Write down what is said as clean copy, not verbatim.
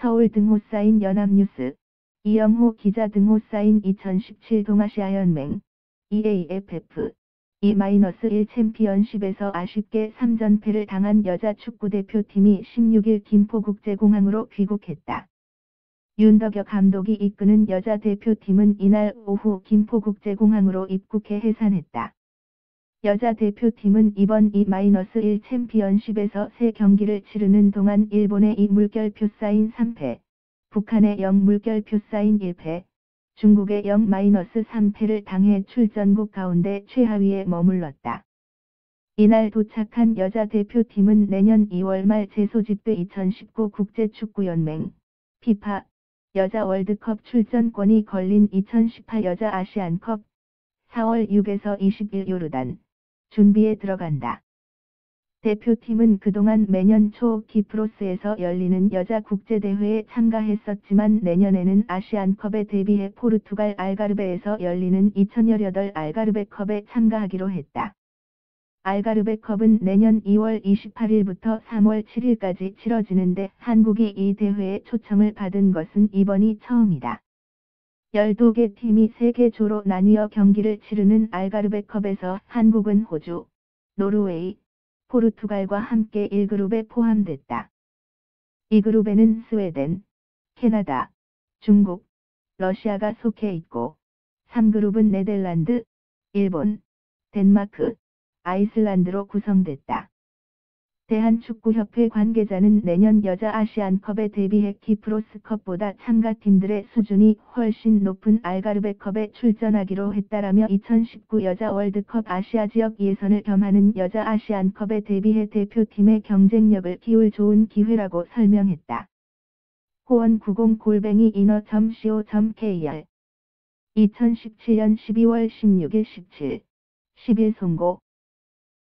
서울 등호 사인 연합뉴스, 이영호 기자 등호 사인 2017 동아시아연맹, EAFF, E-1 챔피언십에서 아쉽게 3전패를 당한 여자 축구대표팀이 16일 김포국제공항으로 귀국했다. 윤덕여 감독이 이끄는 여자 대표팀은 이날 오후 김포국제공항으로 입국해 해산했다. 여자 대표팀은 이번 E-1 챔피언십에서 3경기를 치르는 동안 일본의 2물결표 사인 3패, 북한의 0물결표 사인 1패, 중국의 0-3패를 당해 출전국 가운데 최하위에 머물렀다. 이날 도착한 여자 대표팀은 내년 2월 말 재소집돼 2019 국제축구연맹, 피파, 여자 월드컵 출전권이 걸린 2018 여자 아시안컵, 4월 6에서 20일 요르단, 준비에 들어간다. 대표팀은 그동안 매년 초 키프로스에서 열리는 여자 국제대회에 참가했었지만 내년에는 아시안컵에 대비해 포르투갈 알가르베에서 열리는 2018 알가르베컵에 참가하기로 했다. 알가르베컵은 내년 2월 28일부터 3월 7일까지 치러지는데 한국이 이 대회에 초청을 받은 것은 이번이 처음이다. 12개 팀이 3개 조로 나뉘어 경기를 치르는 알가르베컵에서 한국은 호주, 노르웨이, 포르투갈과 함께 1그룹에 포함됐다. 이 그룹에는 스웨덴, 캐나다, 중국, 러시아가 속해 있고 3그룹은 네덜란드, 일본, 덴마크, 아이슬란드로 구성됐다. 대한축구협회 관계자는 내년 여자 아시안컵에 대비해 키프로스컵보다 참가팀들의 수준이 훨씬 높은 알가르베컵에 출전하기로 했다라며 2019 여자 월드컵 아시아 지역 예선을 겸하는 여자 아시안컵에 대비해 대표팀의 경쟁력을 키울 좋은 기회라고 설명했다. 호원90@inner.co.kr 2017년 12월 16일 17, 10일 송고